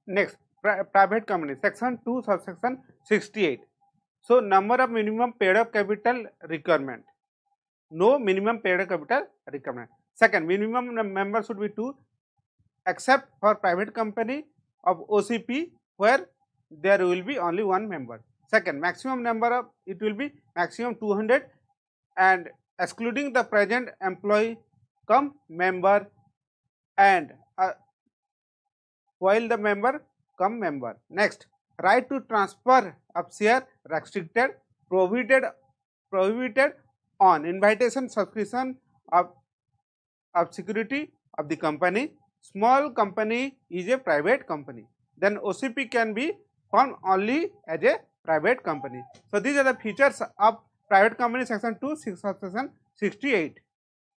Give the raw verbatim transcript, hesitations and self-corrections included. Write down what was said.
Next, pri private company, section two, subsection sixty-eight. So, number of minimum paid up capital requirement. No minimum paid up capital requirement. Second, minimum member should be two, except for private company of O C P where there will be only one member. Second, maximum number of it will be maximum two hundred and excluding the present employee come member and uh, while the member come member. Next, right to transfer of share restricted, prohibited prohibited on invitation subscription of, of security of the company. Small company is a private company. Then O C P can be formed only as a private company. So these are the features of private company section two, subsection sixty-eight.